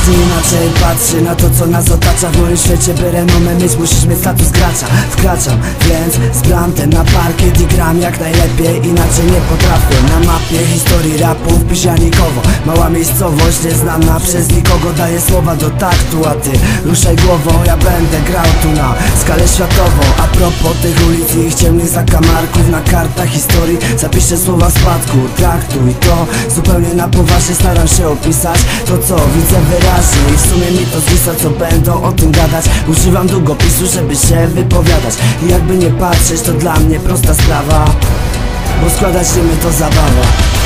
Każdy inaczej patrzy na to, co nas otacza. W moim świecie, by renomę mieć, musisz mieć status gracza. Wkraczam, więc zbram ten na parkiet i gram jak najlepiej, inaczej nie potrafię. Na mapie historii rapu pizianikowo, mała miejscowość nieznana przez nikogo. Daję słowa do taktu, a ty ruszaj głową. Ja będę grał tu na skalę światową. A propos tych ulic i ich ciemnych zakamarków, na kartach historii zapiszę słowa spadku, traktu. I to zupełnie na poważnie staram się opisać to, co widzę wyraźnie. I w sumie mi to zwisa, co będą o tym gadać. Używam długopisu, żeby się wypowiadać. I jakby nie patrzeć, to dla mnie prosta sprawa, bo składać rymy to zabawa.